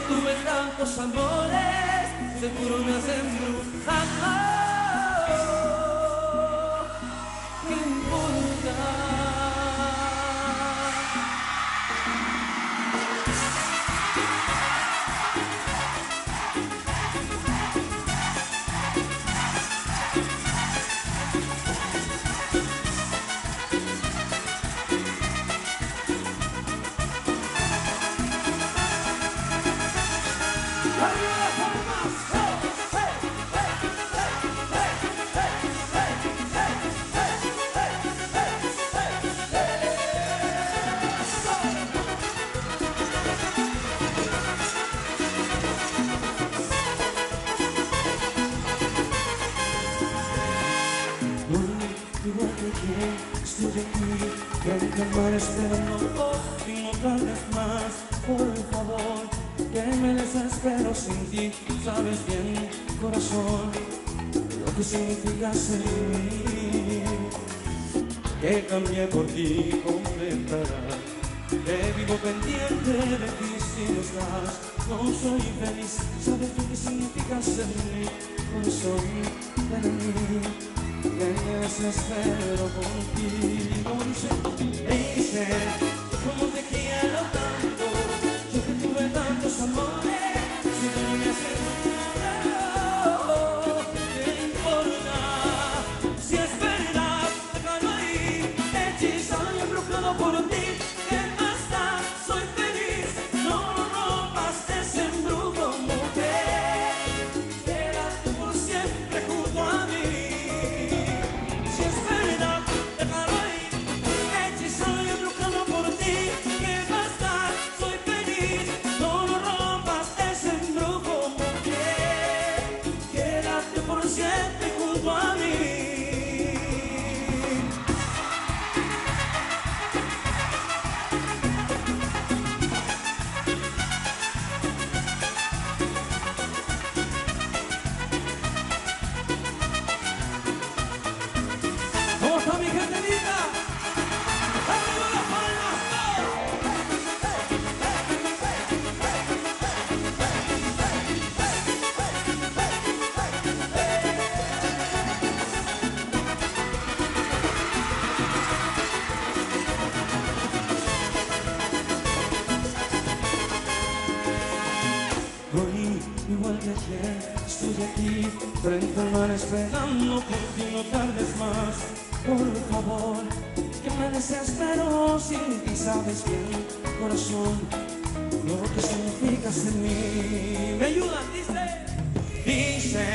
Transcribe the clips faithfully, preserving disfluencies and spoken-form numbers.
tuve tantos amores, seguro me has embrujado. ¿Qué importa? Igual que yo estoy aquí, frente al mar esperando y no tardes más, por favor, que me desespero sin ti. Sabes bien, corazón, lo que significa ser mí, que cambié por ti, completarás, que vivo pendiente de ti si no estás, no soy feliz. Sabes bien qué significa ser mí, corazón, ven a mí, que me desespero contigo. Dice, dice, cómo te quiero tanto, yo que tuve tantos amores, si tú no me haces nada, ¿qué importa? Si es verdad, déjalo ahí, hechizado y embrujado por ti. ¿Qué más da? Soy feliz, no rompas ese embrujo, mujer, quédate por siempre junto a mí. Hoy, igual que ayer, estoy aquí, frente al mar esperando por ti, no tardes más, por favor, que me desespero sin ti. Sabes bien, corazón, lo que significa ser mí. ¿Me ayudan? Dice, dice.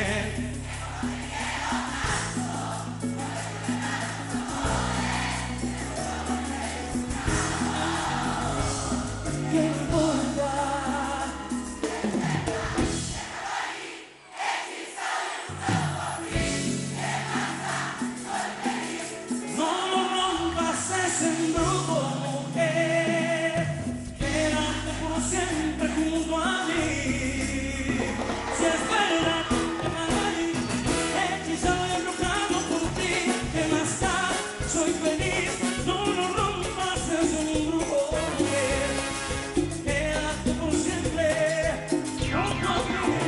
¿Qué importa? Embrujo, mujer, quédate por siempre junto a mí. Si es verdad, déjalo ahí, hechizado y embrujado por ti. ¿Qué más da? Soy feliz, no lo rompas, es un embrujo, mujer, quédate por siempre junto a mí.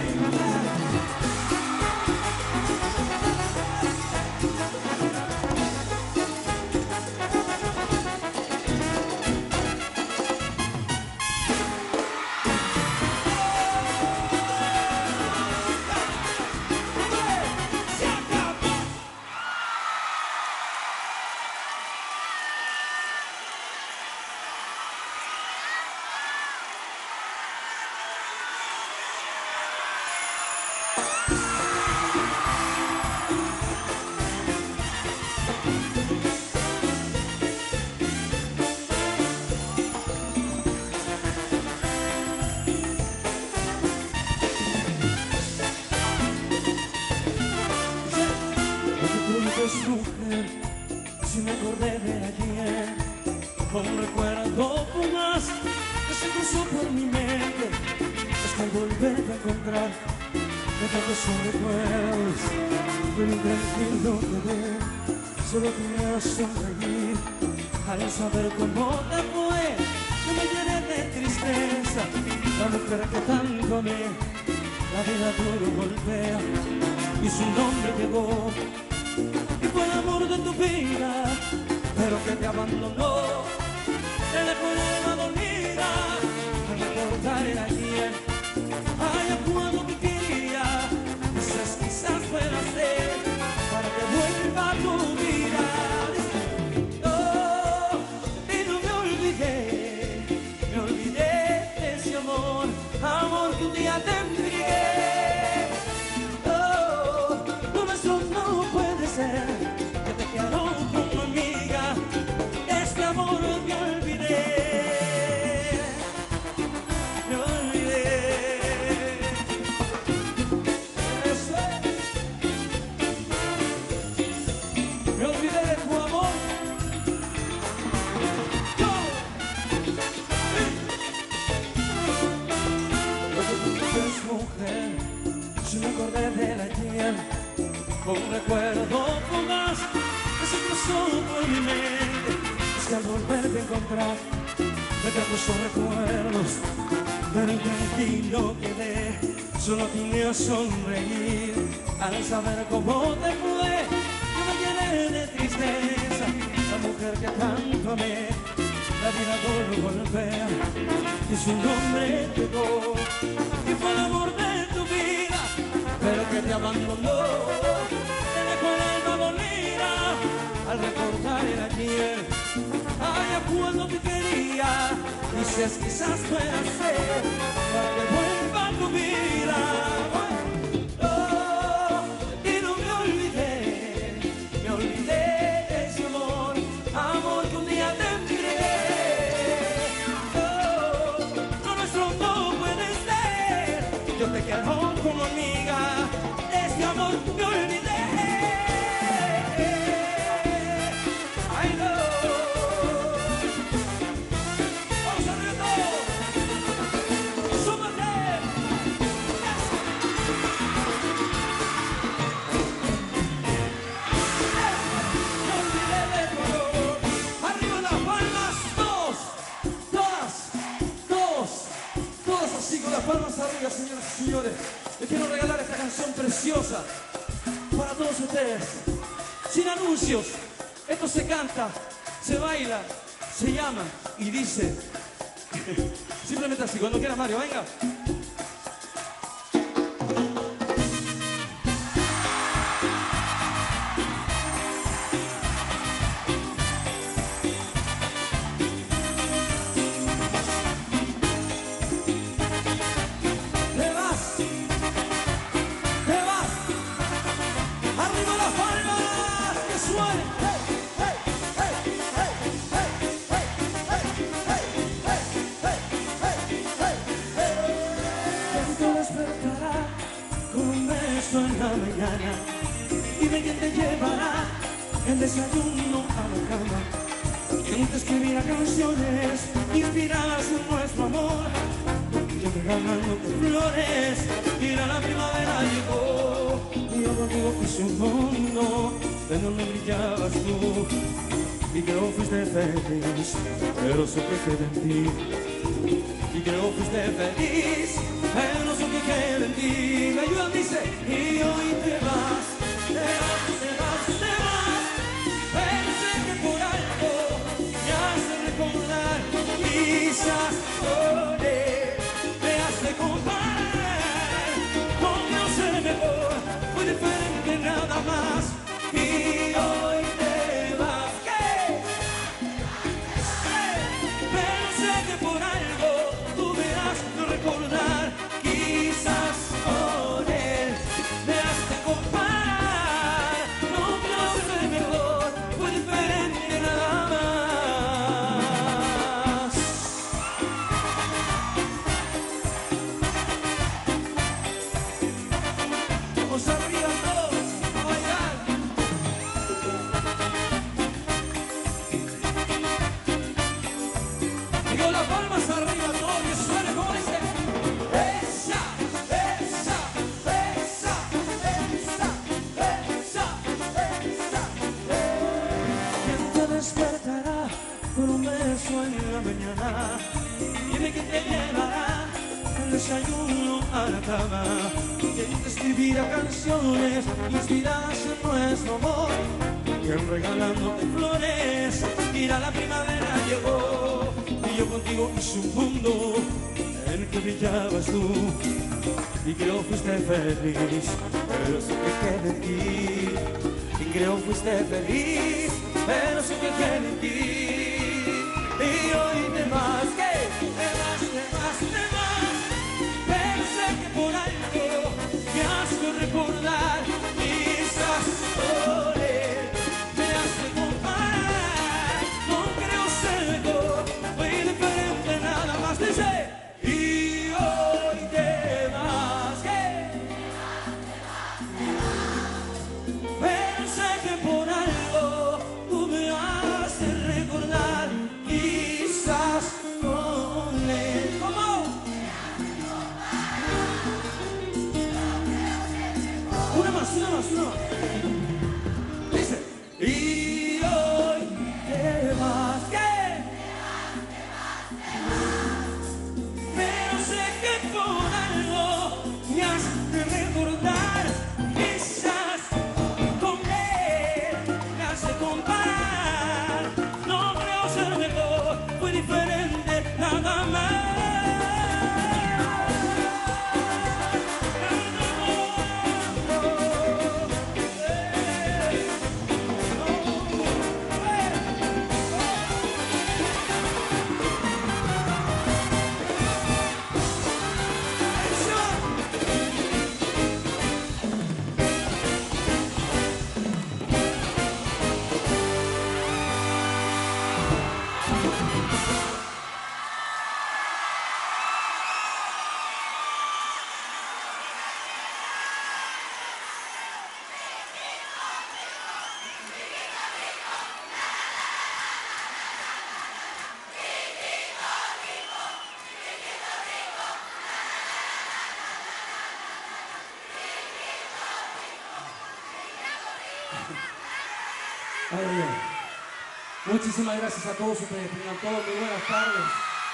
Mujer, si me acordé de ayer, con un recuerdo más que se cruzó por mi mente, es que al volverte a encontrar me trajo esos recuerdos, pero intranquilo quedé, solo tenía a sonreír al saber cómo te fue, que me llené de tristeza, la mujer que tanto amé, la vida duro golpea y su nombre llegó. Y fue el amor de tu vida, pero que te abandonó. Te dejó el alma dolida al recordar el ayer. Ay, cuando te quería, quizás, quizás pueda ser para que vuelva a tu vida. Oh, y no me olvidé, me olvidé de ese amor, amor que un día te entregué. Oh, lo nuestro no puede ser, que te quiero como amiga, este amor me olvidé. Me olvidé. Eso es. Me olvidé de tu amor. Yo. Es mujer, si me acordé del ayer, con un recuerdo fugaz que se cruzó por mi mente. Es que al volverte a encontrar, me trajo esos recuerdos, pero intranquilo quedé, solo tenía sonreír al saber cómo te fue. Yo me llené de tristeza, la mujer que tanto amé, la vida todo golpea y su nombre llegó. Y fue el amor de tu vida, pero que te abandonó. Te dejó el alma dolida al recordar el ayer. Ay, cuando te quería, dices quizás pueda ser para que vuelva a tu vida. Oh, y no me olvidé, me olvidé de ese amor, amor que un día te entregué. Oh, lo nuestro no puede ser, yo te quiero como amiga, de este amor me olvidé. Ay, no. Vamos arriba todos. Súmate. Me olvidé de tu amor. Arriba las palmas, todos, todas, todos, todas así con las palmas arriba, señoras y señores. Les quiero regalar esta canción preciosa para todos ustedes, sin anuncios. Esto se canta, se baila, se llama y dice simplemente así. Cuando quiera, Mario, venga. Te vas, te vas. Arriba las palmas, que suene. Hey, hey, hey, hey, hey, hey, hey, hey, hey, hey, hey, hey, hey. Pronto despertará con un beso en la mañana y de quien te llevará el desayuno a la cama. Quien te escribirá canciones inspiradas en nuestro amor. Yo regalándote flores, mira la primavera llegó. Y yo contigo quise un mundo de donde brillabas tú. Y creo fuiste feliz, pero supe que de ti. Y creo fuiste feliz, pero supe que de ti. Me ayudan, dice, y hoy te vas, te vas, te vas, te vas. Pensé que por algo me hace recordar, quizás lloré, me hace comparar con no ser mejor, muy diferente nada más. Y hoy te vas, ¿qué? Pero sé que por algo tú verás no recordar, quizás cama, quien te escribirá canciones inspiradas en nuestro amor, quien regalándote flores, mira la primavera llegó, y yo contigo hice un mundo en el que brillabas tú, y creo fuiste feliz, pero sé que queda en ti, y creo fuiste feliz, pero sé que queda en ti, y hoy te vas, que te vas, te vas, te vas, pero sé que por algo me hace recordar, quizás por él me hace comparar, no creo ser mejor, muy diferente nada más, dice, y hoy te vas, que pero sé que por algo tú me haces recordar, quizás con él. ¿Cómo? Una más, una más, una más. Dice, y hoy te vas, ¿qué? Pero sé que por algo me haces recordar, quizás con él me hace comparar, no creo ser mejor, fue diferente nada más. Ay, ay. Muchísimas gracias a todos ustedes, tengan todos muy buenas tardes.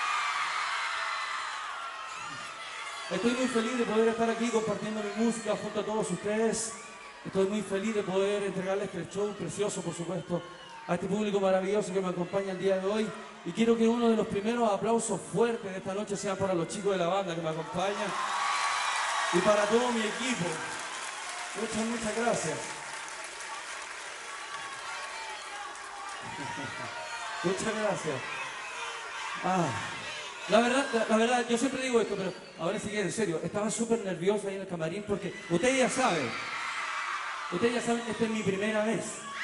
Estoy muy feliz de poder estar aquí compartiendo mi música junto a todos ustedes. Estoy muy feliz de poder entregarles este show precioso, por supuesto, a este público maravilloso que me acompaña el día de hoy. Y quiero que uno de los primeros aplausos fuertes de esta noche sea para los chicos de la banda que me acompañan y para todo mi equipo. Muchas, muchas gracias. Muchas gracias. Ah, la verdad, la, la verdad, yo siempre digo esto, pero ahora sí que en serio, estaba súper nervioso ahí en el camarín porque ustedes ya saben, ustedes ya saben que esta es mi primera vez.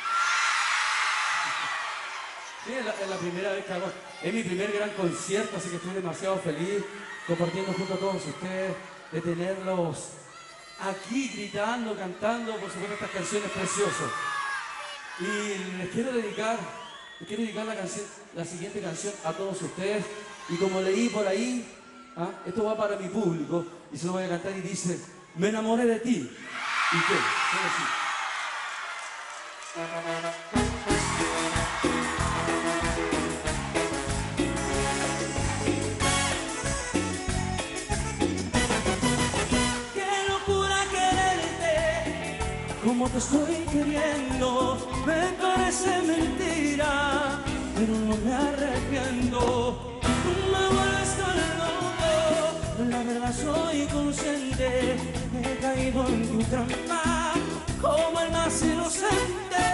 Sí, es la, es la primera vez que hago, es mi primer gran concierto, así que estoy demasiado feliz compartiendo junto a todos ustedes, de tenerlos aquí gritando, cantando, por supuesto, estas canciones preciosas. Y les quiero dedicar, les quiero dedicar la, canción, la siguiente canción a todos ustedes. Y como leí por ahí, ¿ah? Esto va para mi público y se lo voy a cantar y dice, me enamoré de ti. ¿Y qué? Solo así. Qué locura quererte, como te estoy queriendo, me parece mentira, pero no me arrepiento. Me vuelves tan loco, la verdad soy consciente, he caído en tu trampa como el más inocente.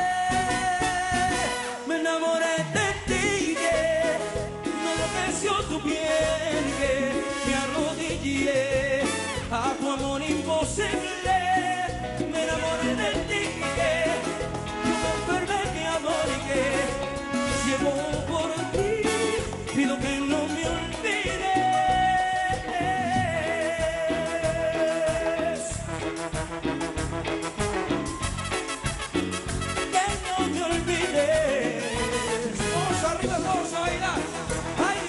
Me enamoré de ti, que no enloqueció tu piel, que me arrodillé a tu amor imposible. Me enamoré de ti, que yo me enfermé mi amor y que llevo por ti, pido que no me olvides, que no me olvides. Vamos arriba, vamos a bailar. ¡Ay!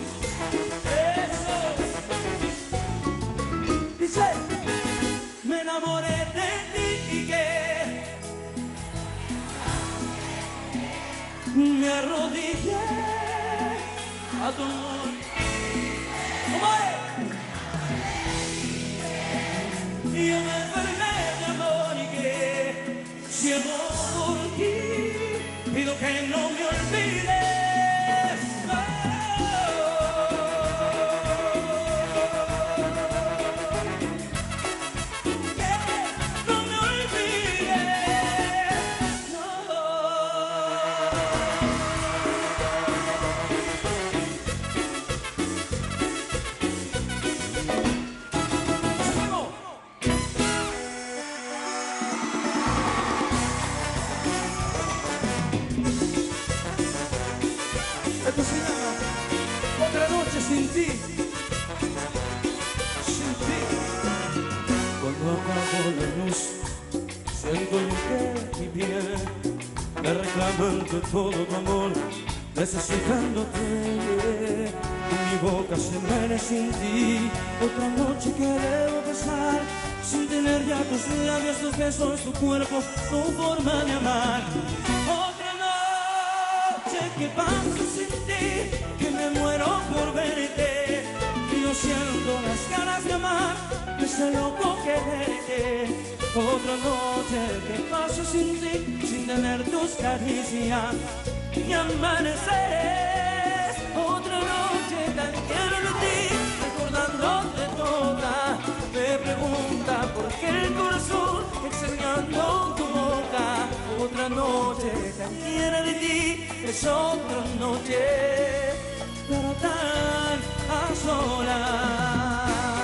Eso. Dice, me enamoré de ti y que me arrodillé a tu amor. y yo me enfermé de amor y que si amo por ti, pido que no me olvides. Oh, que no me olvides. No. Esto se llama Otra noche sin ti, sin ti. Cuando apago la luz, siento yo que mi piel me reclaman de todo tu amor, necesitándote. Mi boca se muere sin ti. Otra noche que debo pasar sin tener ya tus labios, tus besos, tu cuerpo, tu forma de amar. Otra noche que paso sin ti, que me muero por verte. Y yo siento las ganas de amar, que sé loco quererte. Otra noche que paso sin ti, sin tener tus caricias y amaneceres. Otra noche tan llena de ti, recordándote toda. Me pregunta por qué el corazón extrañando tu boca. Otra noche tan llena de ti, es otra noche para estar a solas.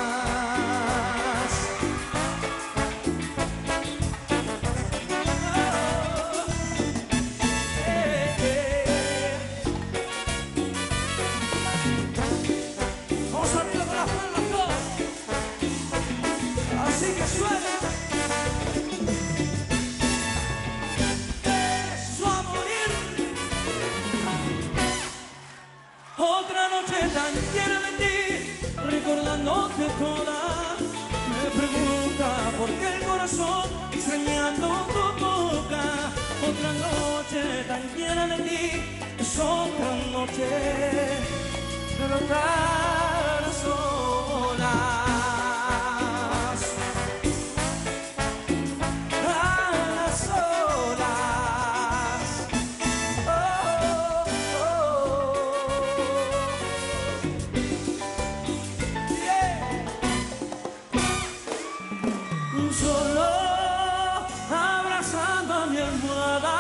Así que suena. Eso a morir. Otra noche tan llena de ti, recordándote toda. Me pregunta por qué el corazón extrañando tu boca. Otra noche tan llena de ti, es otra noche pero tan sola. Solo abrazando a mi almohada,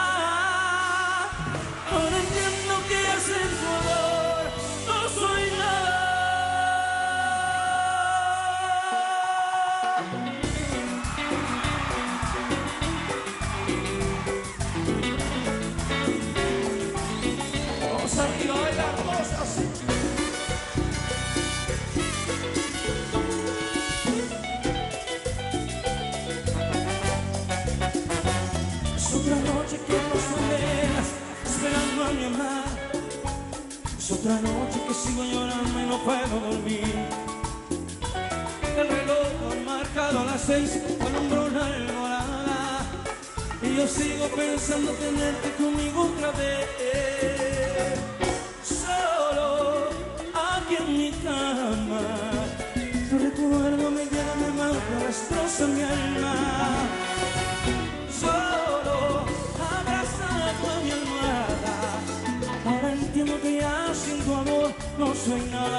ahora entiendo que sin tu amor no soy nada. Vamos arriba a bailar cosas. Otra noche que paso velas esperando a mi amar. Es otra noche que sigo llorando y no puedo dormir. El reloj ha marcado a las seis, alumbró la alborada y yo sigo pensando tenerte conmigo otra vez. Solo aquí en mi cama, tu recuerdo me llena, me mata, destroza mi alma. Solo abrazado a mi almohada, ahora entiendo que ya sin tu amor no soy nada.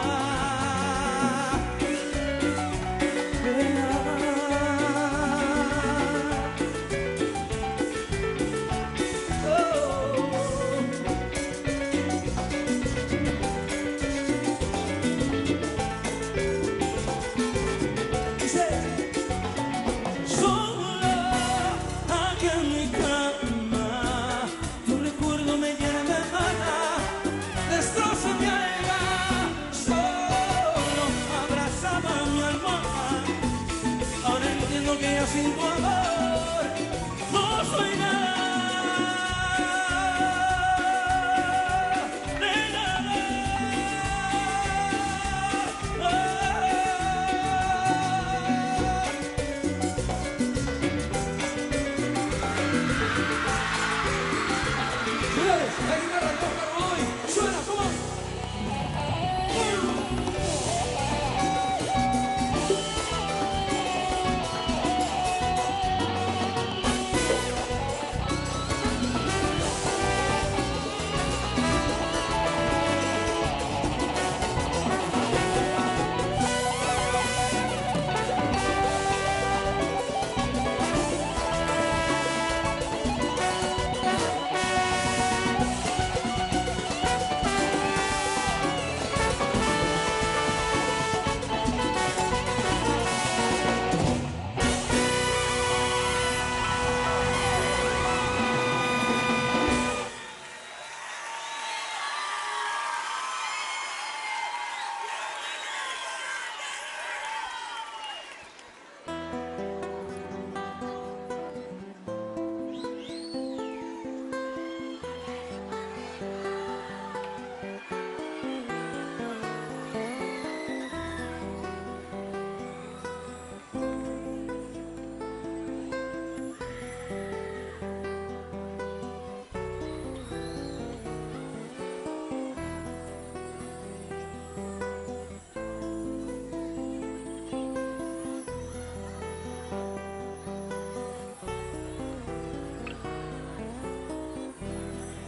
Sin tu amor no soy nada, de nada. Señores, la guitarra toca hoy. Suena, ¿cómo?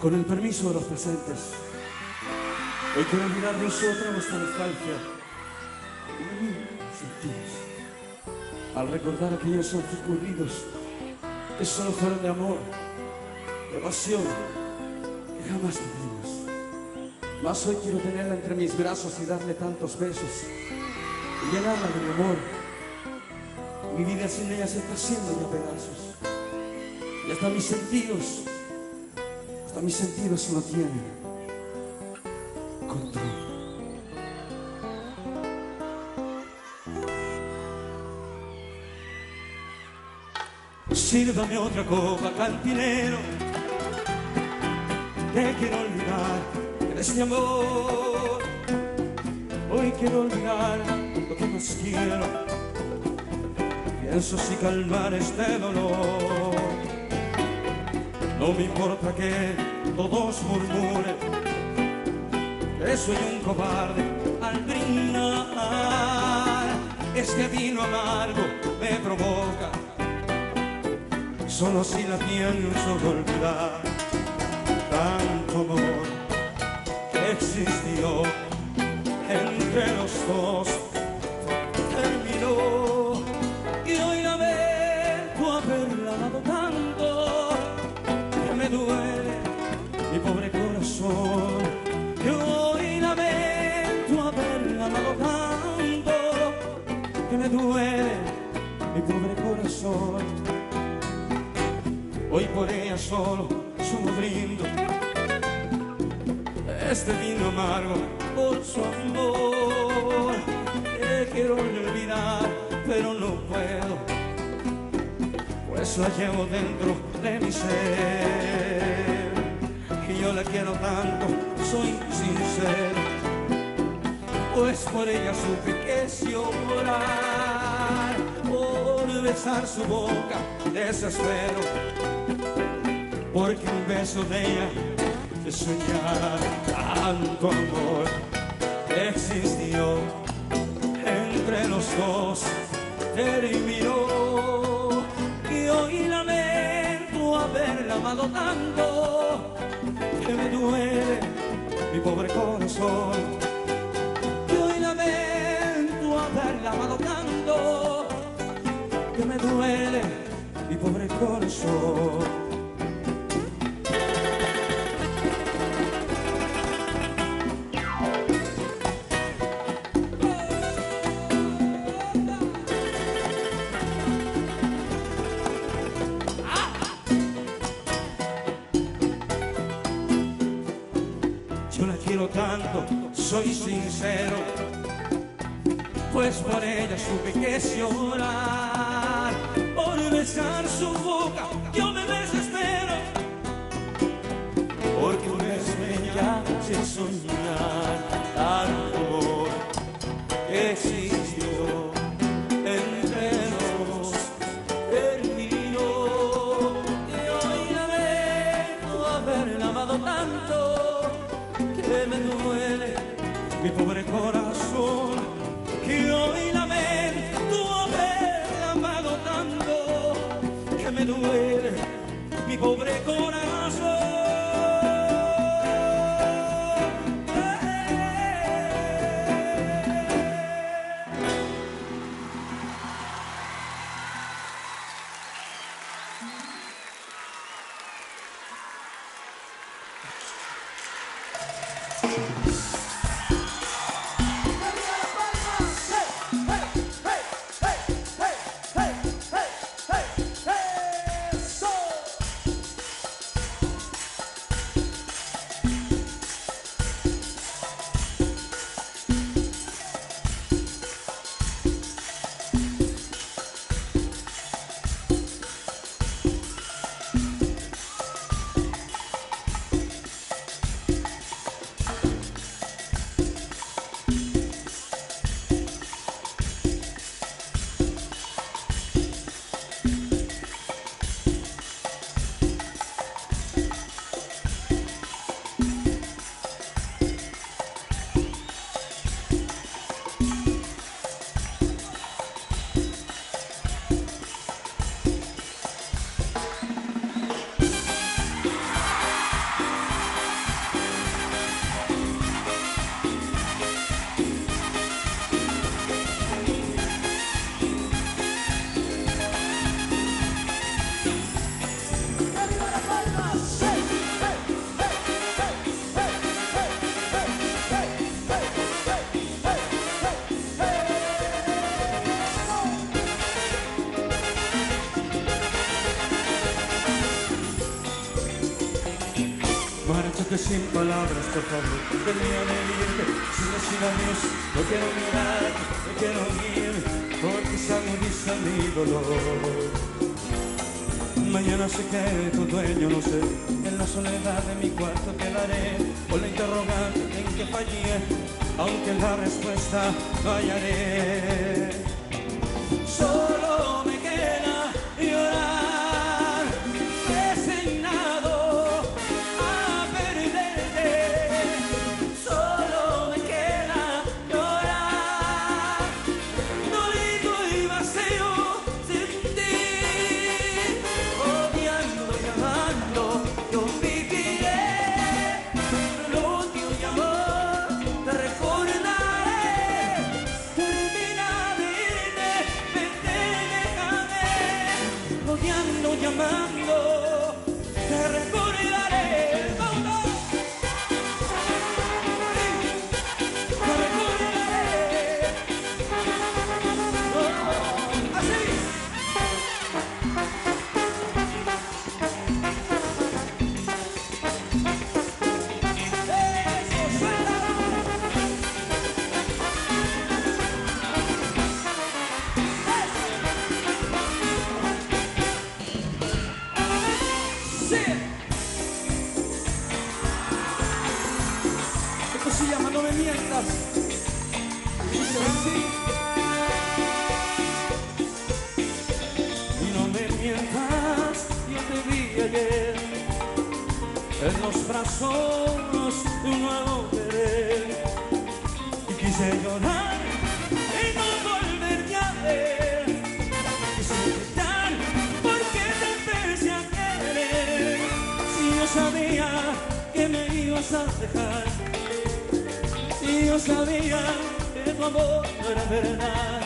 Con el permiso de los presentes, hoy quiero olvidar de nosotros nuestra nostalgia y mil sentidos al recordar aquellos años corridos que solo fueron de amor, de pasión, que jamás tuvimos. Mas hoy quiero tenerla entre mis brazos y darle tantos besos y llenarla de mi amor. Mi vida sin ella se está haciendo ya pedazos y hasta mis sentidos, hasta mis sentidos no tienen control. Sírvame otra copa, cantinero, que quiero olvidar de este amor. Hoy quiero olvidar lo que más quiero. Pienso si calmar este dolor. No me importa que todos murmuren que soy un cobarde al brindar. Este vino amargo me provoca. Solo si la pienso olvidar. Tanto amor que existió entre los dos terminó. Y hoy lamento haberla amado tanto que me duele mi pobre corazón. Y hoy lamento haberla amado tanto que me duele mi pobre corazón. Hoy por ella solo, solo brindo este vino amargo por su amor. Que quiero olvidar, pero no puedo, pues la llevo dentro de mi ser. Y yo la quiero tanto, soy sincero, pues por ella supe que es llorar. Por besar su boca desespero, porque un beso de ella es soñar. Tanto amor que existió entre los dos terminó. Y hoy lamento haberla amado tanto que me duele mi pobre corazón. Y hoy lamento haberla amado tanto que me duele mi pobre corazón. Yo la quiero tanto, soy sincero, pues por ella supe que es llorar. Por besar su boca yo me desespero, porque un beso de ella es soñar. Tanto amor que existió entre los terminó. Y hoy lamento haberla amado tanto que me duele mi pobre corazón. Que hoy lamento haberla amado tanto que me duele mi pobre corazón. Márchate sin palabras, por favor, tenía de irte sin decir adiós. No quiero mirar, no quiero oír, porque se agudiza mi dolor. Mañana sé que tu dueño, no sé, en la soledad de mi cuarto quedaré con la interrogante en que fallé, aunque la respuesta no hallaré. Solo me queda llorar, resignado a perderte. Solo me queda llorar, dolido y vacío sin ti. Odiando y amando, yo viviré. Lo odio y amor, te recordaré. Termina de irte, vete, déjame. Odiando y amando, te recordaré. ¡Vamos! Te recordaré. Oh, así. Eso, suéltalo. Sí. Esto se llama No me mientas. Dice así. Y no me mientas, yo te vi ayer en los brazos de un nuevo querer. Y quise llorar y no volverte a ver. Quise gritar porque te empecé a querer. Si yo sabía que me ibas a dejar, si yo sabía que tu amor no era verdad,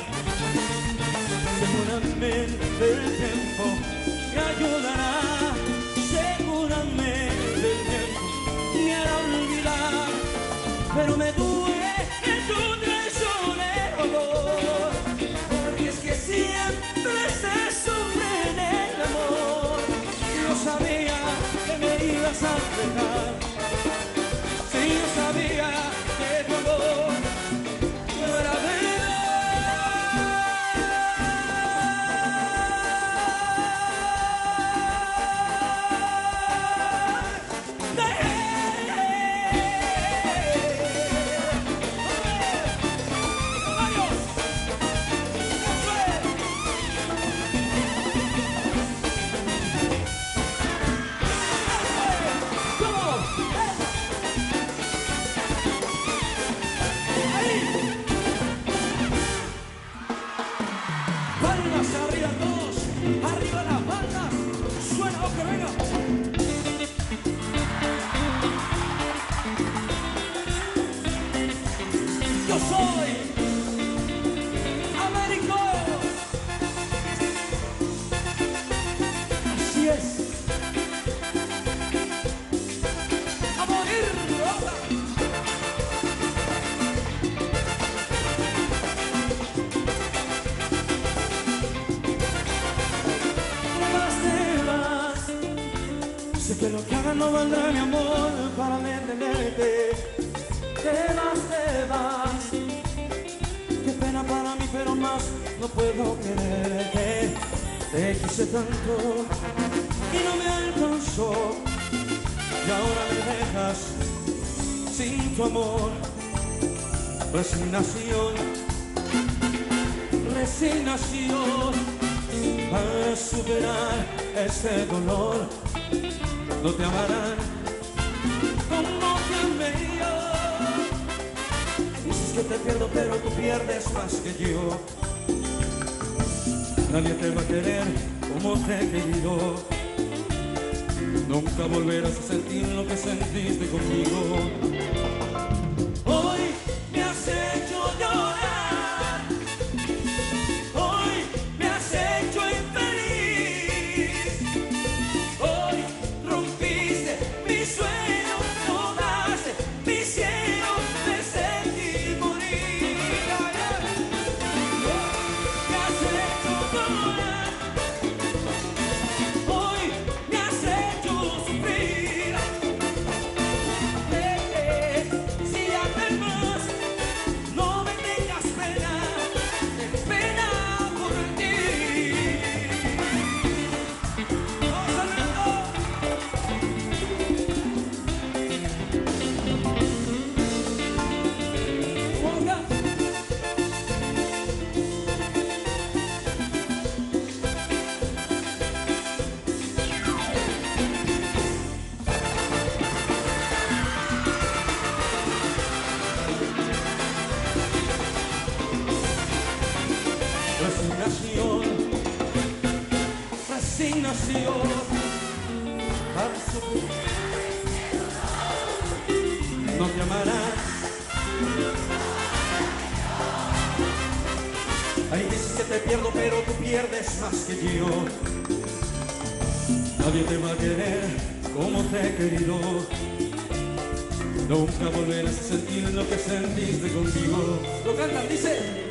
seguramente el tiempo me ayudará, seguramente el tiempo me hará olvidar, pero me duele tu traicionero dolor, porque es que siempre se sufre en el amor. Yo sabía que me ibas a dejar, si yo sabía que tu amor no era verdad. Palmas arriba todos, arriba las palmas, suena o que venga. Yo soy Américo. Así es. A morir, ropa. Sé que lo que hagas no valdrá mi amor para detenerte. Te vas, te vas. Qué pena para mí, pero más no puedo quererte. Te quise tanto y no me alcanzó. Y ahora me dejas sin tu amor. Resignación, resignación para superar este dolor. No te amarán como te amé yo. Dices que te pierdo, pero tú pierdes más que yo. Nadie te va a querer como te he querido. Nunca volverás a sentir lo que sentiste conmigo. Hoy me has hecho llorar. Hoy me has hecho infeliz. Hoy rompiste mi sueño, tomaste mi cielo, me sentí morir. Me has hecho llorar. Hoy me has hecho sufrir. nació para sufrir. No te amarás. Hay veces que te pierdo, pero tú pierdes más que yo. Nadie te va a querer como te he querido. Nunca volverás a sentir lo que sentiste conmigo. Lo cantan, dice.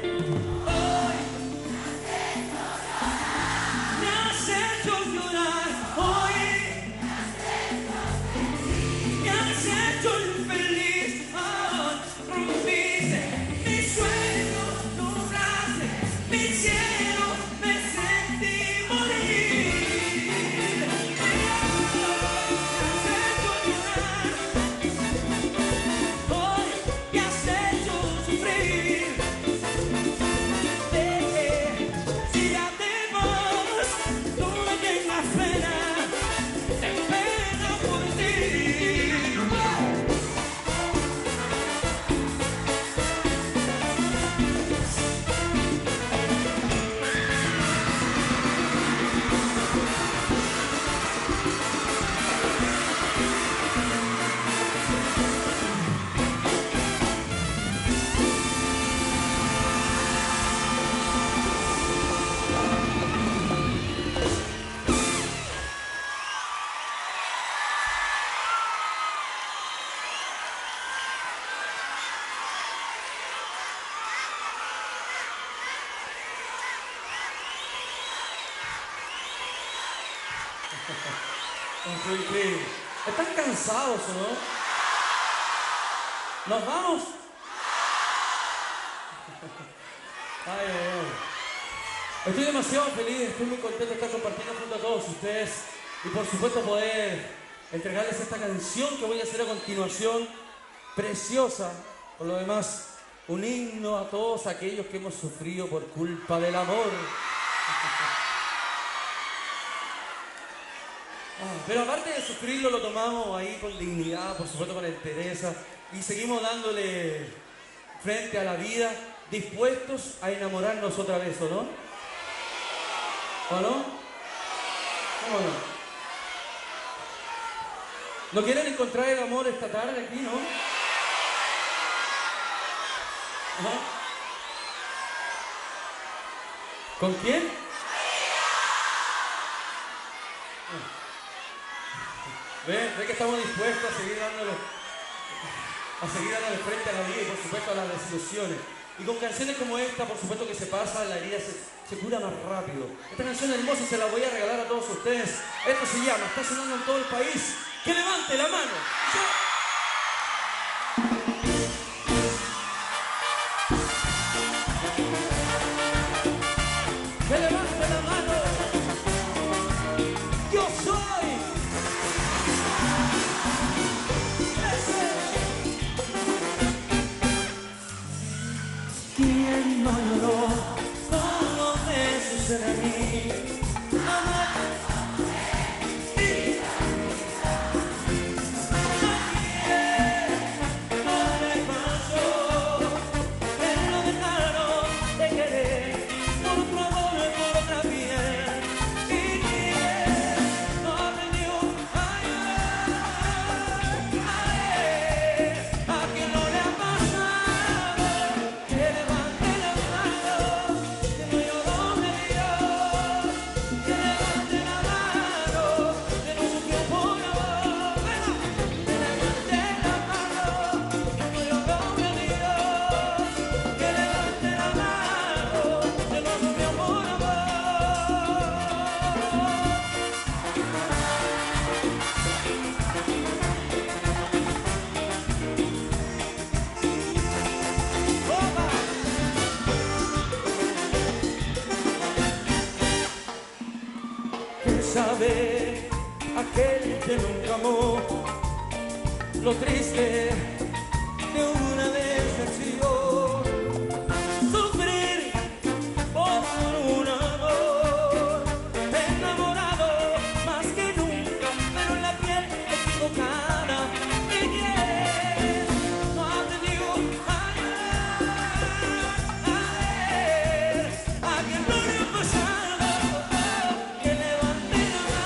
¿Están cansados o no? ¿Nos vamos? Ay, ay, ay. Estoy demasiado feliz, estoy muy contento de estar compartiendo junto a todos ustedes y por supuesto poder entregarles esta canción que voy a hacer a continuación, preciosa, por lo demás, un himno a todos aquellos que hemos sufrido por culpa del amor. Pero aparte de sufrirlo, lo tomamos ahí con dignidad, por supuesto con entereza, y seguimos dándole frente a la vida, dispuestos a enamorarnos otra vez, ¿o no? ¿O no? ¿Cómo no? ¿No quieren encontrar el amor esta tarde aquí, no? ¿No? ¿Con quién? ¿Ve? ¿Ve que estamos dispuestos a seguir dándole, a seguir dándole frente a la vida y por supuesto a las desilusiones? Y con canciones como esta, por supuesto que se pasa, la herida se, se cura más rápido. Esta canción hermosa se la voy a regalar a todos ustedes. Esto se llama, está sonando en todo el país. ¡Que levante la mano! ¡Yo! ¡Que levante la mano! ¡Yo soy! ¿Quién no lloró? ¿Cómo me sucede a mí? Amar. Sabe aquel que nunca amó lo triste de una decepción, sufrir por un amor, enamorado más que nunca, pero en la piel equivocada. ¿Y quién no ha tenido ayer, ayer, a quien no le ha pasado? Que levante la mano.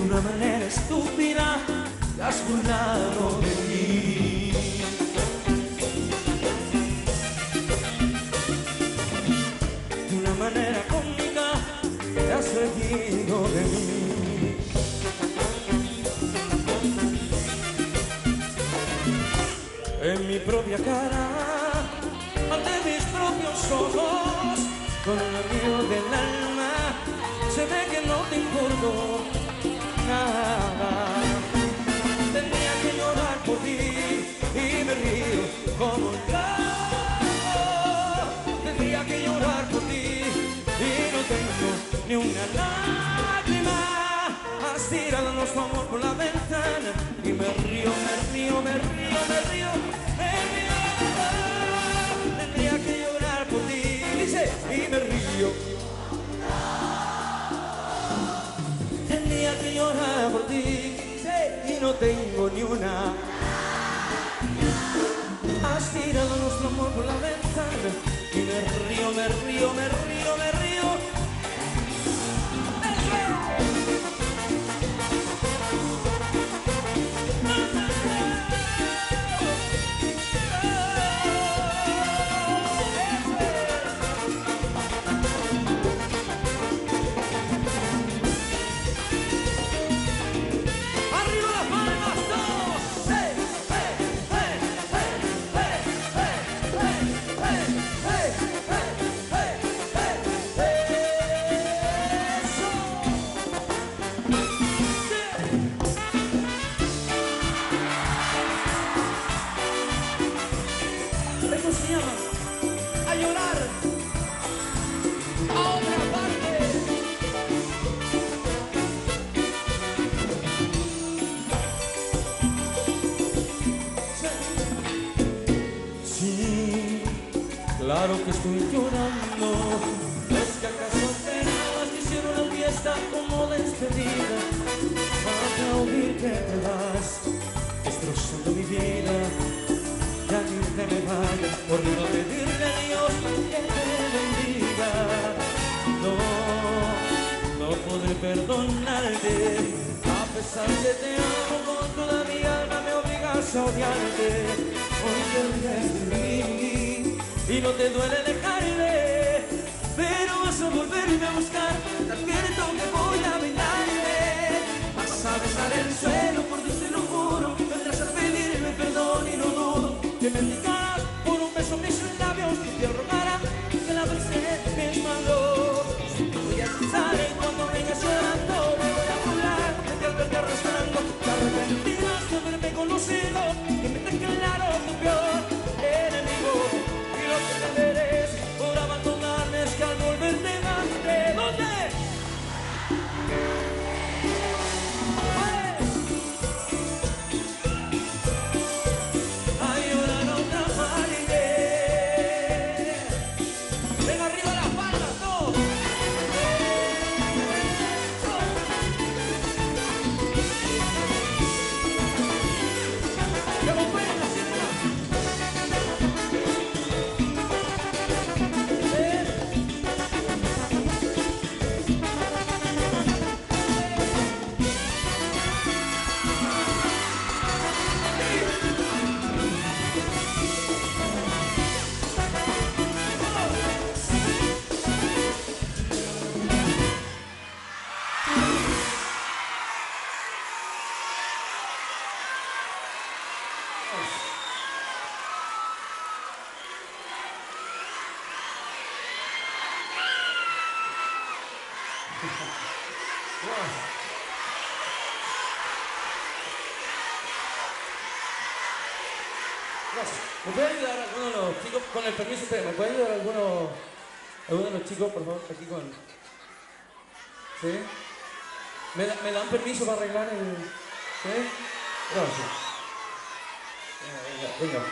una manera estúpida te has burlado de mí. De una manera cómica te has reído de mí. En mi propia cara, ante mis propios ojos, con un amigo del alma, se ve que no te importó nada. Tendría que llorar por ti y me río como un loco. Tendría que llorar por ti y no tengo ni una lágrima. Has tirado nuestro amor por la ventana y me río, me río, me río, me río, me río. Tendría que llorar por ti, dice, y me río. Tendría que llorar por ti, sí, y no tengo ni una. Has tirado nuestro amor por la ventana y me río, me río, me río, me río. Se llama A Llorar a Otra Parte. Sí, claro que estoy llorando. ¿Es que acaso apenas me hicieron la fiesta como despedida? Para oír que te vas, destrozando mi vida. Ya ni te me vayas por no pedirle a Dios que te bendiga. No, no podré perdonarte, a pesar que te amo con toda mi alma me obligas a odiarte. Hoy te ríes de mí y no te duele dejarme, pero vas a volverme a buscar, te advierto que voy a vengarme. Vas a besar el suelo, por Dios te lo juro, vendrás a pedirme perdón y no dudo que me digas por un beso mis labios, que te rogará que la besé mis manos. Voy a escuchar cuando vengas llorando, me voy a burlar de que al verte arrastrando te arrepentirás de haberme conocido, que me declaro tu peor enemigo. Y lo que te mereces por abandonarme es que al volverte amante, ¿dónde? ¿Me puede ayudar alguno de los chicos, con el permiso de ¿me puede ayudar alguno, alguno de los chicos, por favor, aquí con... ¿Sí? ¿Me, da, ¿Me dan permiso para arreglar el...? ¿Sí? Gracias. Venga, venga, venga.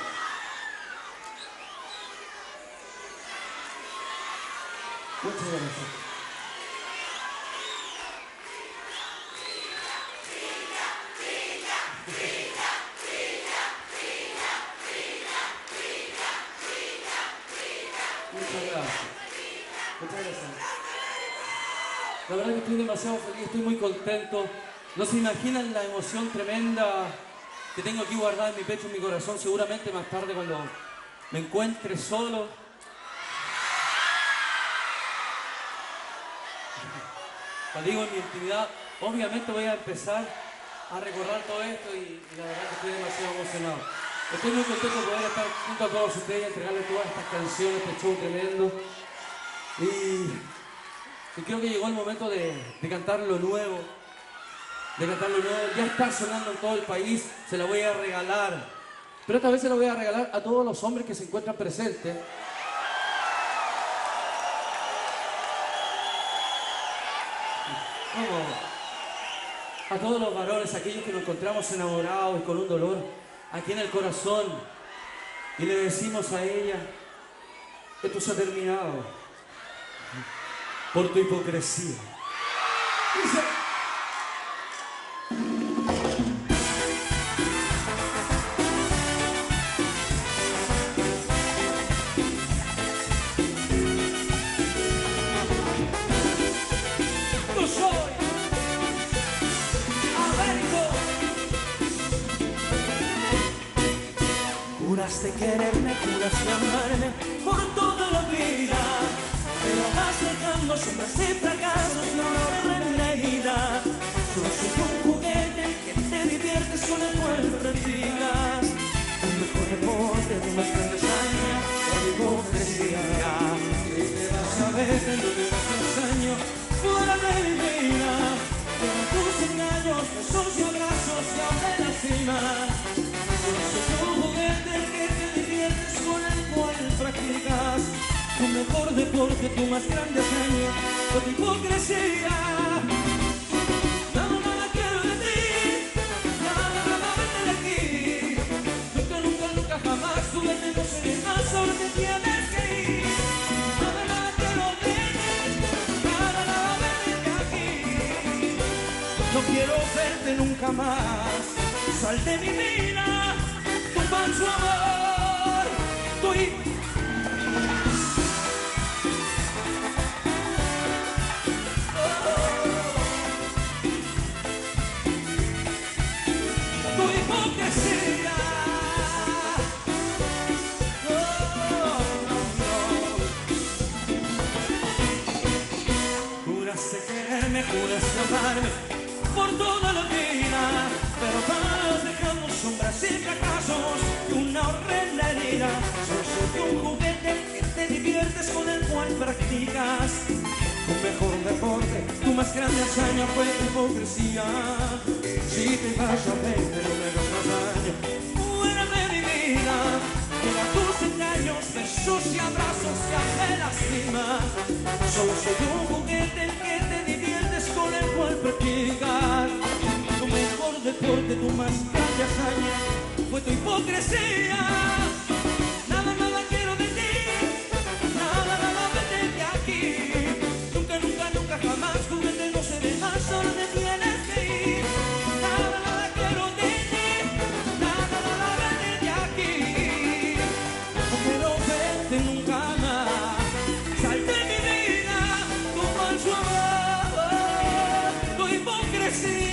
Muchas gracias. Muchas gracias. La verdad que estoy demasiado feliz, estoy muy contento. No se imaginan la emoción tremenda que tengo aquí guardada en mi pecho, en mi corazón. Seguramente más tarde cuando me encuentre solo, cuando digo en mi intimidad, obviamente voy a empezar a recordar todo esto y, y la verdad que estoy demasiado emocionado. Estoy muy contento de poder estar junto a todos ustedes y entregarles todas estas canciones, este show tremendo. Y, y creo que llegó el momento de, de cantar lo nuevo. De cantar lo nuevo. Ya está sonando en todo el país, se la voy a regalar. Pero esta vez se la voy a regalar a todos los hombres que se encuentran presentes. ¿Cómo? A todos los varones, aquellos que nos encontramos enamorados y con un dolor aquí en el corazón. Y le decimos a ella, esto se ha terminado por tu hipocresía. Dice, juraste quererme, juraste amarme por toda la vida, pero vas dejando sombras y fracasos, no lo renegas. Solo soy un juguete que te diviertes con el cual practicas un mejor deporte, tu más grande hazaña, la hipocresía. Y te vas a ver en donde vas ensaño, fuera de mi vida, con tus engaños, besos y abrazos y aún me lastimas. Solo soy un juguete que te diviertes con el cual practicas tu mejor deporte, tu más grande hazaña, con tu hipocresía. Nada, nada quiero de ti, nada, nada vete de aquí. Nunca, nunca, nunca jamás tú vete, no seré más, solo te tienes que ir. Nada, nada quiero de ti, nada, nada vete de aquí. No quiero verte nunca más, sal de mi vida, tu falso amor, tu hipocresía. Juraste amarme por toda la vida, pero vas dejando sombras y fracasos y una horrenda herida. Solo soy un juguete que te diviertes con el cual practicas tu mejor deporte, tu más grande hazaña fue tu hipocresía. Si te vas a ver, pero me hagas más daño, fuera de mi vida, lleva tus engaños, besos y abrazos que me lastiman. Solo soy un juguete que te diviertes con el cual practicar tu mejor deporte, tu más grande hazaña fue tu hipocresía. Nada, nada quiero de ti, nada, nada vete de aquí. Nunca, nunca, nunca jamás juguete no se deja, solo te tienes que ir. Nada, nada quiero de ti, nada, nada vete de aquí. No quiero verte nunca más, sal de mi vida, tu falso amor, tu hipocresía.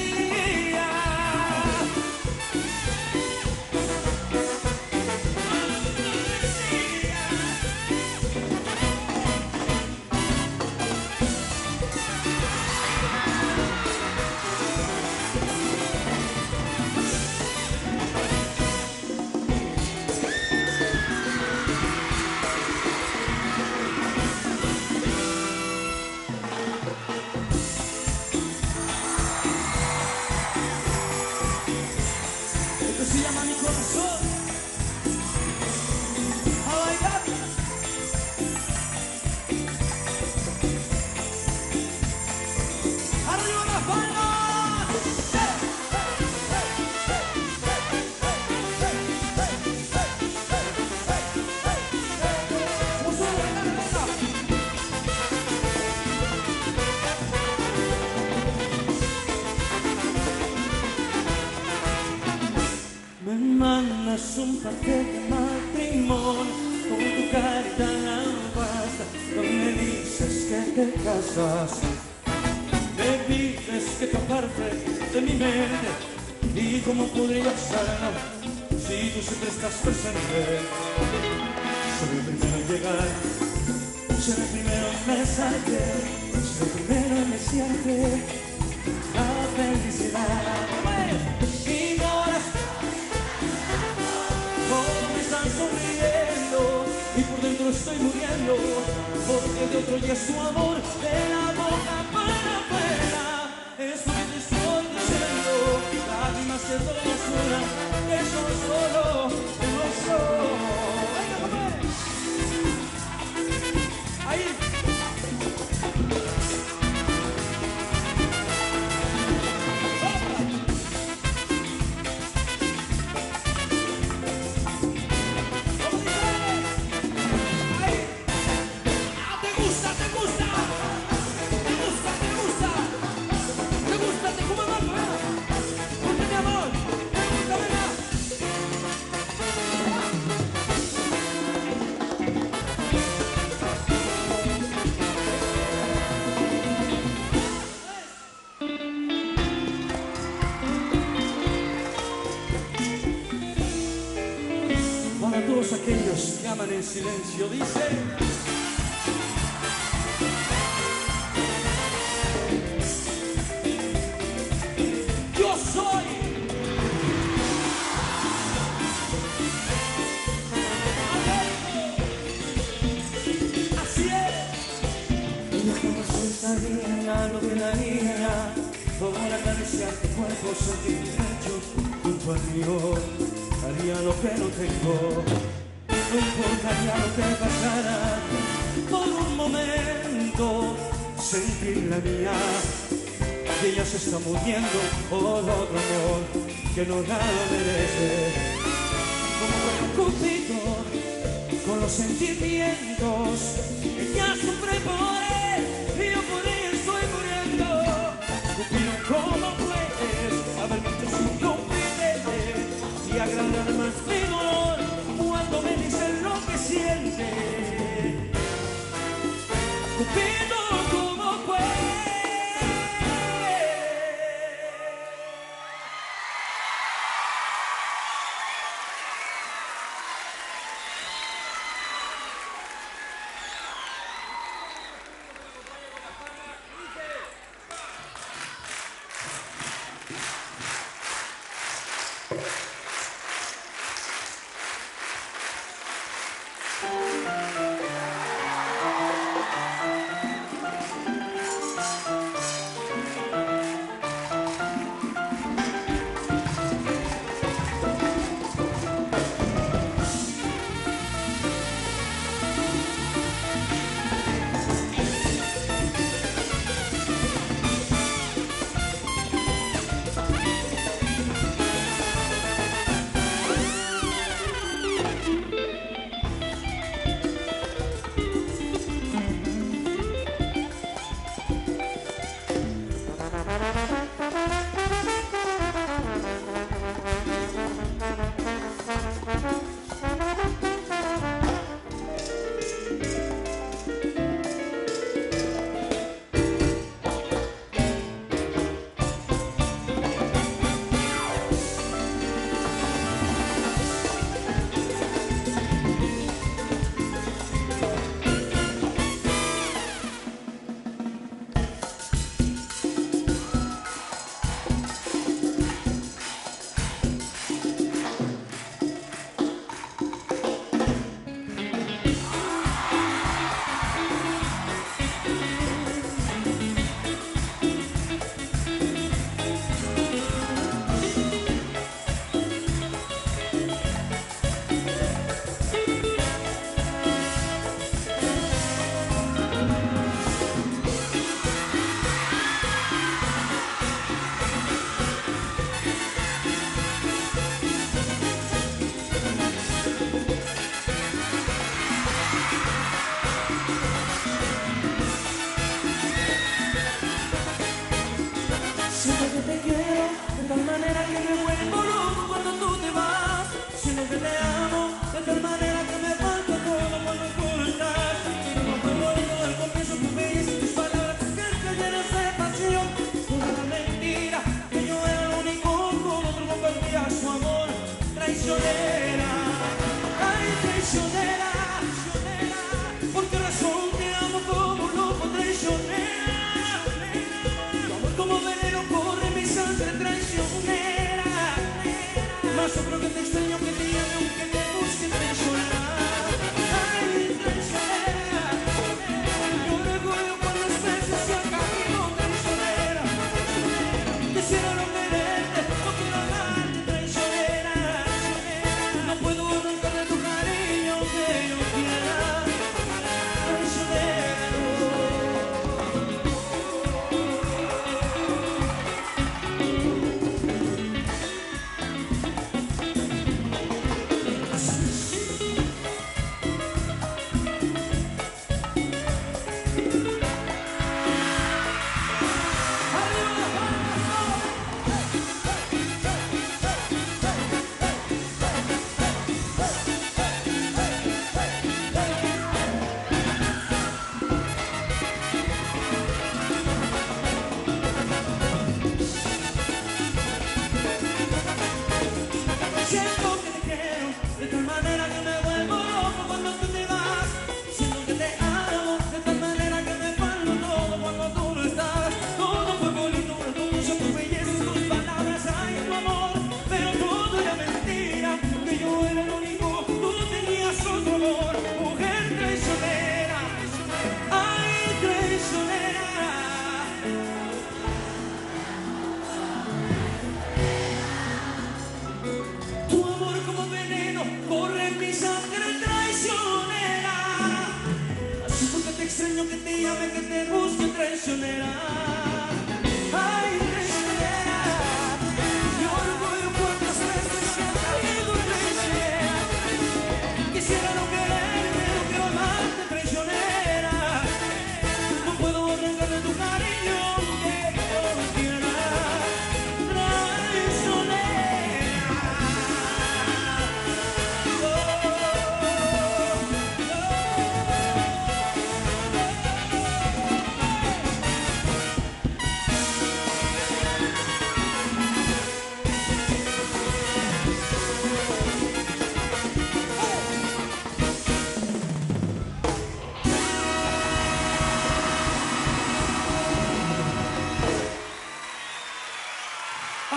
Se llama mi corazón a bailar. Arriba las palmas. Me mandas un paquete matrimonio con tu carita en la pasta, donde me dices que te casas, me dices que tu parte de mi ¿cómo podría ser si tú siempre estás presente? Soy el primero en llegar, soy el primero en besarte, soy el primero en desearte la felicidad. Y ahora todos me están sonriendo y por dentro estoy muriendo, porque de otro ya es tu amor, de la boca para afuera. Es lo que te estoy diciendo, lágrimas de toda basura, que son solo emoción. ¡Venga, compadre! Ahí. Todos aquellos que aman en silencio, dice. Yo soy. Así es. Y dejamos estaría lo que daría por acariciar tu cuerpo, sentir tus pechos junto al mío. Haría lo que no tengo, no importaría lo que pasara. Por un momento sentir la mía, que ella se está muriendo por otro amor que no la merece. Como Cupido con los sentimientos, ella sufre por él y yo por ella estoy muriendo. Cupido, ¿cómo puedes haberme hecho sin confianza y agrandar más mi dolor cuando me dicen lo que siente? Cupido, ¿cómo puede?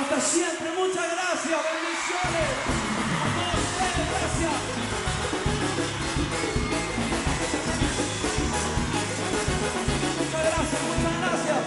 hasta siempre. Muchas gracias, bendiciones. A todos ustedes, gracias. Muchas gracias, muchas gracias.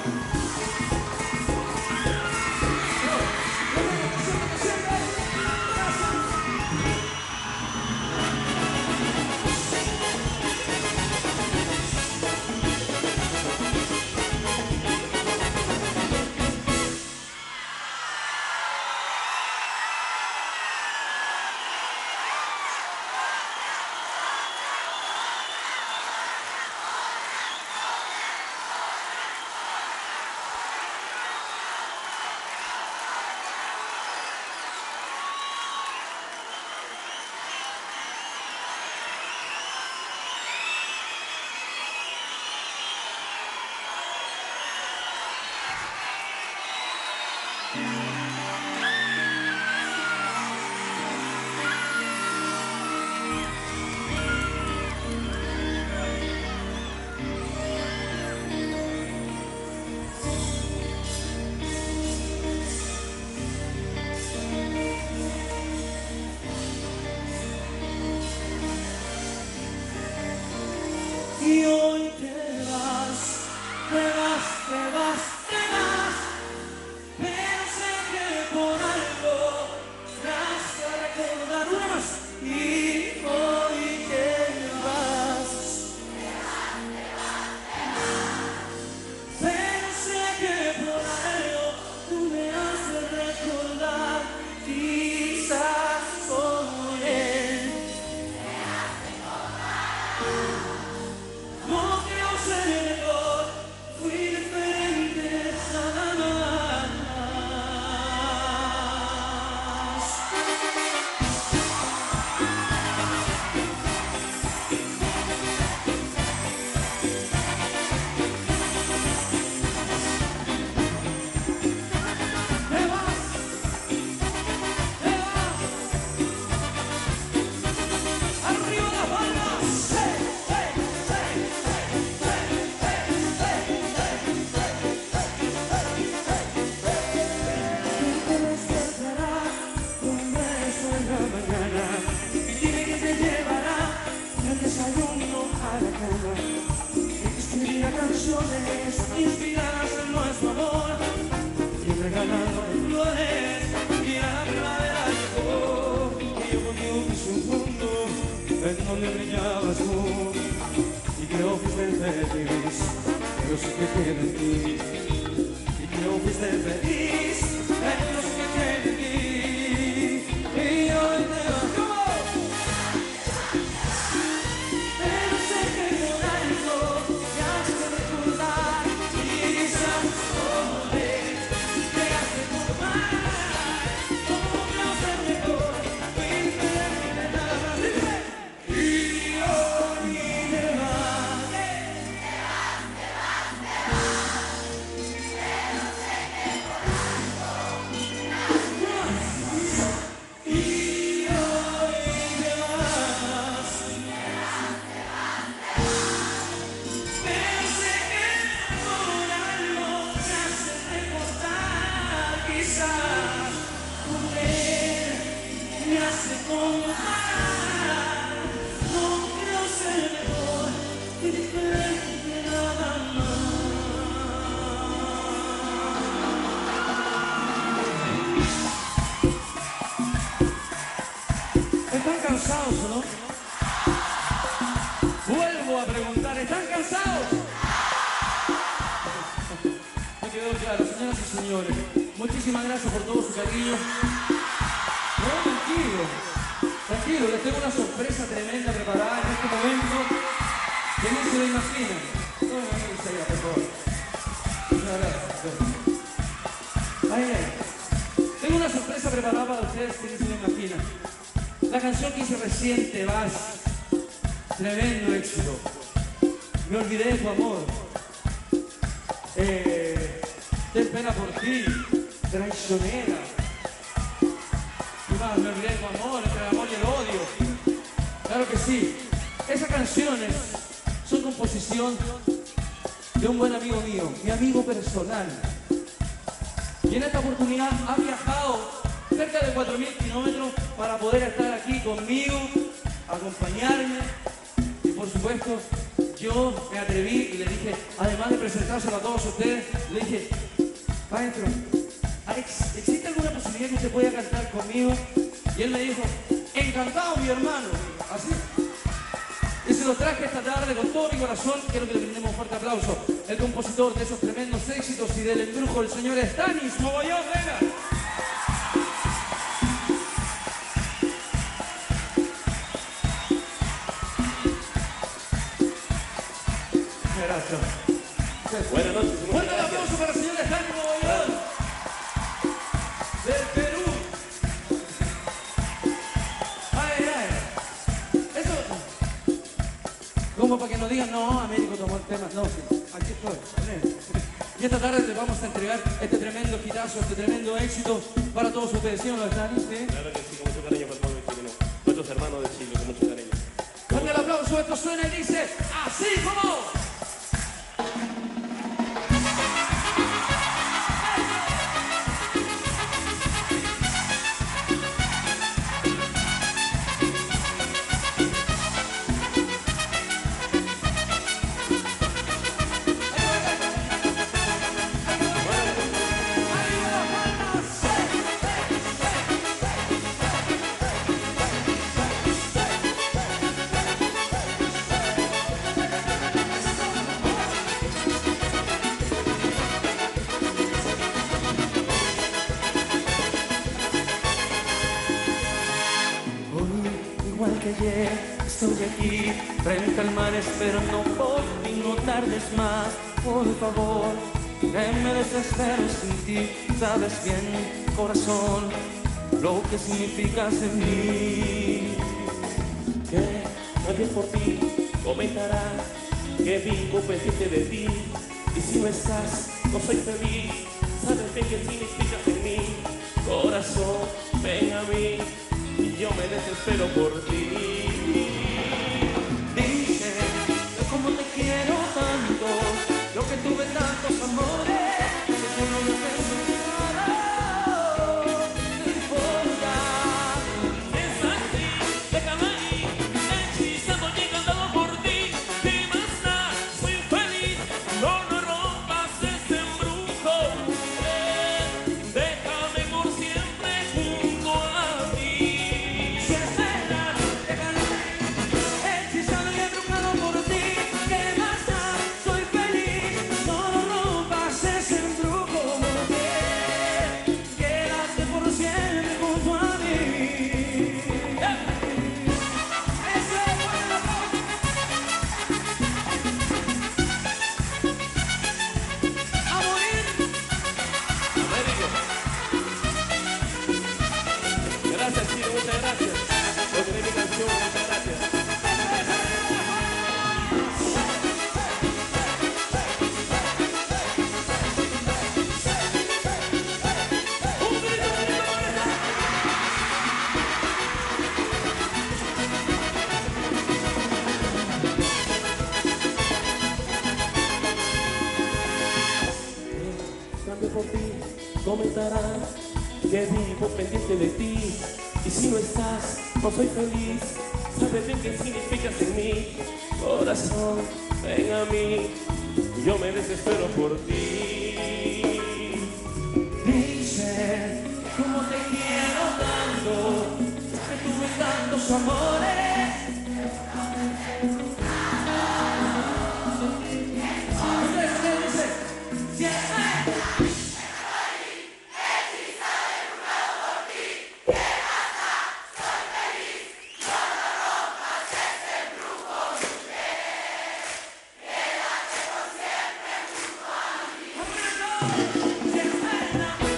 Y hoy te vas, te vas, te vas, te vas, pero sé que por algo me hace recordar una más. Y hoy te vas, te vas, te vas, pero sé que por algo tú me haces recordar, quizás por él. No creo ser mejor, fui diferente nada más. Te vas, te vas, arriba las palmas. ¡Hey, hey, hey! Te despertarás con un beso en la mañana. Dime que te llevará el desayuno a la cama. Escribirá canciones inspiradas en nuestro amor y regalando flores. Y a la primavera llegó y yo contigo quise un mundo en donde brillabas tú. Y creo que fuiste feliz, pero sí que queda en ti. Y creo que fuiste feliz, pero sí que queda en ti. Y hoy te vas, ¿cómo? Pero sé que por algo te hace recordar, quizás por él te hace tomar. No creo ser mejor, fui diferente nada más. Dime. Y hoy te vas, y hoy te vas, pero sé que por algo te hace recordar, quizás por él me hace comparar. No creo ser mejor, fui diferente nada más. ¿Están cansados o no? Vuelvo a preguntar, ¿están cansados? Me quedó claro, señoras y señores. Muchísimas gracias por todo su cariño. No, tranquilo, tranquilo, les tengo una sorpresa tremenda preparada en este momento que ni se lo imaginan. No me imagino que se vaya, por favor. Muchas gracias. Ay, ay. Tengo una sorpresa preparada para ustedes que ni se lo imaginan. La canción que hice recién, Te vas, tremendo éxito. Me olvidé de tu amor. Eh, ten pena por ti, traicionera. Y más, me olvidé de tu amor, entre el amor y el odio. Claro que sí. Esas canciones son composición de un buen amigo mío, mi amigo personal. y en esta oportunidad ha viajado cerca de cuatro mil kilómetros para poder estar aquí conmigo, acompañarme. Y por supuesto, yo me atreví y le dije, además de presentárselo a todos ustedes, le dije, maestro, ¿existe alguna posibilidad que usted pueda cantar conmigo? Y él me dijo, encantado, mi hermano. Así. Y se los traje esta tarde con todo mi corazón. Quiero que le brindemos un fuerte aplauso. El compositor de esos tremendos éxitos y del embrujo, el señor Stanis Mogollón. Venga. Gracias. Buenas noches. Fuerte aplauso para el señor Stanis Mogollón. Del Perú. Ay, ay. Eso. Como para que no digan, no, Américo tomó el tema. No, sí, aquí estoy. Y esta tarde les vamos a entregar este tremendo hitazo, este tremendo éxito para todos ustedes. ¿Sí o no, Stanis? ¿Sí? Claro que sí, con mucho cariño para todos los chilenos. Nuestros hermanos de Chile, con mucho cariño. Fuerte el aplauso, esto suena y dice así como... Estoy aquí frente al mar esperando por ti, no tardes más, por favor, que me desespero sin ti. Sabes bien, corazón, lo que significas en mí. Que nadie por ti comentará que vivo pendiente de ti, y si no estás, no soy feliz. Sabes bien qué significas en mí, corazón, ven a mí, y yo me desespero por ti. Como te quiero tanto, yo que tuve tantos amores, que yo no me pienso nada, no importa. Es así, déjame ahí, hechizando y encantado por ti. ¿Qué más da? Soy feliz, no, no rompas ese embrujo. Eh, déjame por siempre junto a ti. Si esperas, déjame hechizado y embrujado por ti. Gracias, Chile, muchas gracias. Por tener mi canción, muchas gracias. Cambio por ti, comentarán que vivo pendiente de ti, y si no estás, no soy feliz. Sabes bien qué significas en mí, corazón, ven a mí, yo me desespero por ti. Dice, como te quiero tanto, que tuve tantos amores.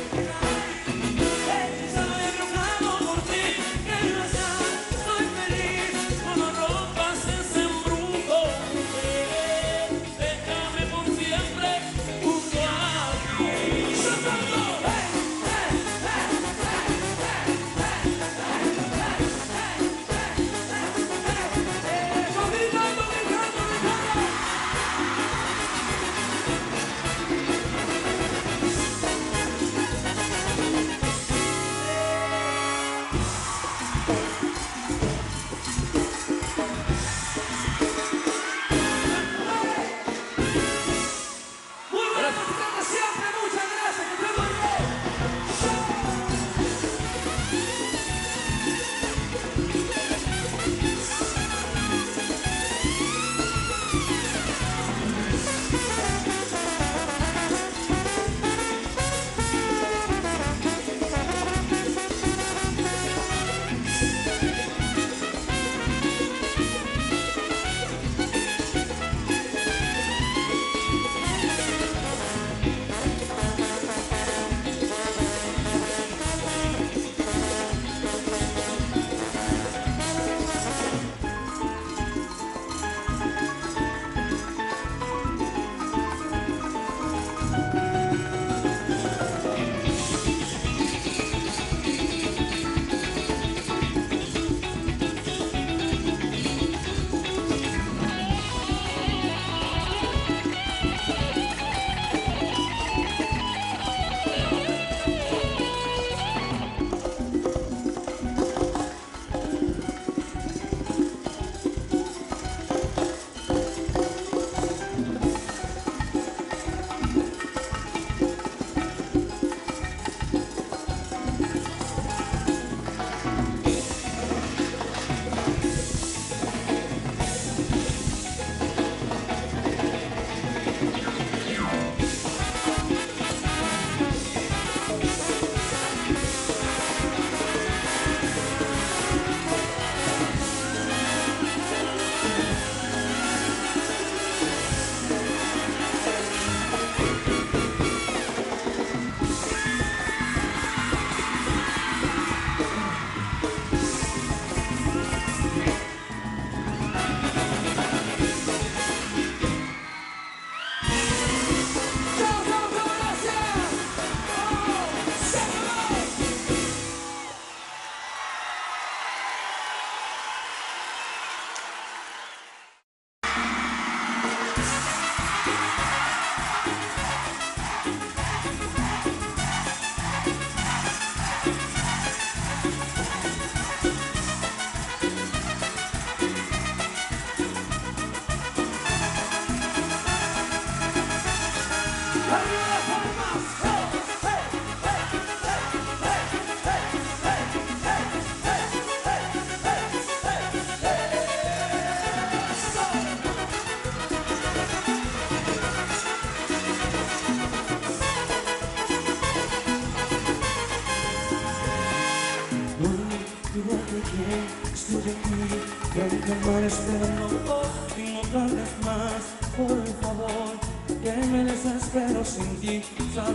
Soy feliz.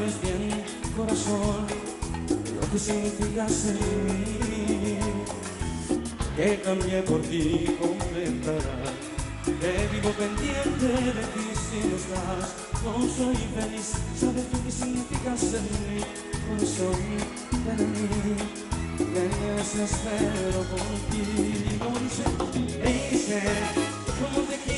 sabes bien, corazón, lo que significa ser mí. Que cambié por ti, comprenderás. Que vivo pendiente de ti si no estás. No soy feliz, sabes tú qué significa ser mí. Corazón, ven a mí, que me desespero por ti. Como dice, dice, como te quiero.